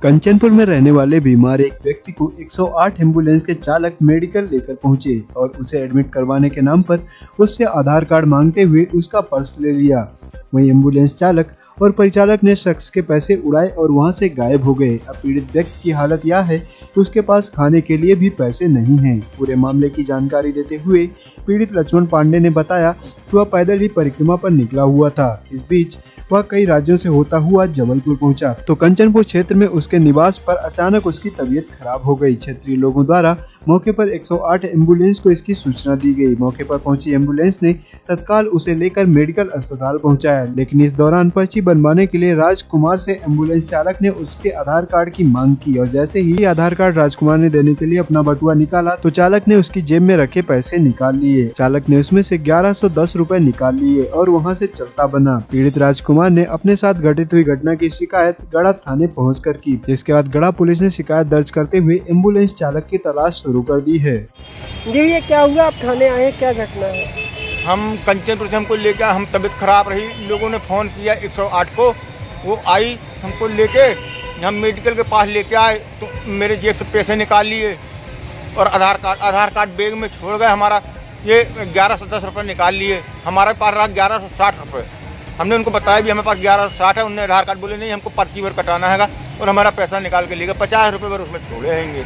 कंचनपुर में रहने वाले बीमार एक व्यक्ति को 108 एम्बुलेंस के चालक मेडिकल लेकर पहुंचे और उसे एडमिट करवाने के नाम पर उससे आधार कार्ड मांगते हुए उसका पर्स ले लिया। वहीं एम्बुलेंस चालक और परिचालक ने शख्स के पैसे उड़ाए और वहां से गायब हो गए। अब पीड़ित व्यक्ति की हालत यह है कि उसके पास खाने के लिए भी पैसे नहीं हैं। पूरे मामले की जानकारी देते हुए पीड़ित लक्ष्मण पांडे ने बताया कि वह पैदल ही परिक्रमा पर निकला हुआ था। इस बीच वह कई राज्यों से होता हुआ जबलपुर पहुंचा तो कंचनपुर क्षेत्र में उसके निवास पर अचानक उसकी तबीयत खराब हो गई। क्षेत्रीय लोगों द्वारा मौके पर 108 एम्बुलेंस को इसकी सूचना दी गई। मौके पर पहुंची एम्बुलेंस ने तत्काल उसे लेकर मेडिकल अस्पताल पहुंचाया, लेकिन इस दौरान पर्ची बनवाने के लिए राजकुमार से एम्बुलेंस चालक ने उसके आधार कार्ड की मांग की और जैसे ही आधार कार्ड राजकुमार ने देने के लिए अपना बटुआ निकाला तो चालक ने उसकी जेब में रखे पैसे निकाल लिए। चालक ने उसमें से 1110 रुपए निकाल लिए और वहाँ से चलता बना। पीड़ित राजकुमार ने अपने साथ घटित हुई घटना की शिकायत गढ़ा थाने पहुँचकर की, जिसके बाद गढ़ा पुलिस ने शिकायत दर्ज करते हुए एम्बुलेंस चालक की तलाश शुरू कर दी है। जी ये क्या हुआ, आप थाने आए, क्या घटना है? हम कंचनपुर से हमको लेके, हम तबीयत खराब रही, लोगों ने फ़ोन किया 108 को, वो आई हमको लेके, हम मेडिकल के पास लेके आए तो मेरे जेब से पैसे निकाल लिए और आधार कार्ड बैग में छोड़ गए। हमारा ये 1110 रुपये निकाल लिए। हमारे पास रहा 1160 रुपये। हमने उनको बताया भी हमारे पास 1160 है। उन्होंने आधार कार्ड बोले नहीं, हमको पर्ची भर कटाना है और हमारा पैसा निकाल के लेगा 50 रुपये भर उसमें छोड़े रहेंगे।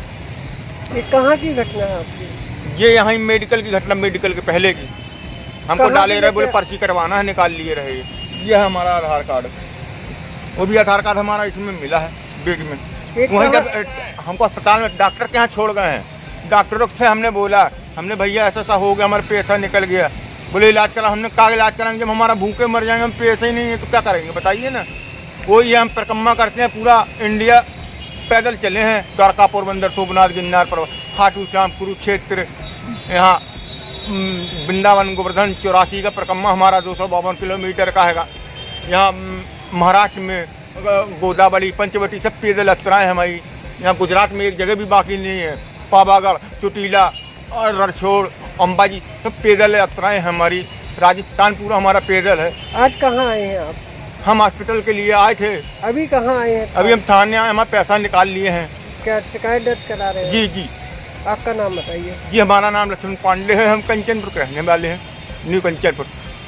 ये कहाँ की घटना है आपकी? ये यहाँ मेडिकल की घटना, मेडिकल के पहले की। हमको डाले रहे, बोले पर्ची कटवाना है, निकाल लिए रहे। ये है हमारा आधार कार्ड, वो भी आधार कार्ड हमारा इसमें मिला है बैग में। वहीं जब हमको अस्पताल में डॉक्टर के यहाँ छोड़ गए हैं, डॉक्टरों से हमने बोला, हमने भैया ऐसा ऐसा हो गया, हमारा पैसा निकल गया। बोले इलाज करा। हमने कहा इलाज कराएंगे, जब हमारा भूखे मर जाएंगे, हम पैसे ही नहीं है तो क्या करेंगे बताइए ना। वही हम परिक्रमा करते हैं, पूरा इंडिया पैदल चले हैं, द्वारका, पोरबंदर, सोमनाथ, गिरनार, खाटू श्याम, कुरुक्षेत्र, यहाँ वृंदावन, गोवर्धन, 84 का परिक्रमा हमारा 252 किलोमीटर का है। यहाँ महाराष्ट्र में गोदावरी, पंचवटी सब पैदल यात्राएँ हैं हमारी। यहाँ गुजरात में एक जगह भी बाकी नहीं है। पावागढ़, चोटीला और रणछोड़, अंबाजी सब पैदल यात्राएँ हैं हमारी। राजस्थान पूरा हमारा पैदल है। आज कहाँ आए हैं आप? हम हॉस्पिटल के लिए आए थे। अभी कहाँ आए हैं? अभी हम थाने आए, हमारा पैसा निकाल लिए हैं। क्या शिकायत दर्ज करा रहे हैं? जी जी। आपका नाम बताइए। जी हमारा नाम लक्ष्मण पांडे है, हम कंचनपुर के रहने वाले हैं, न्यू कंचनपुर।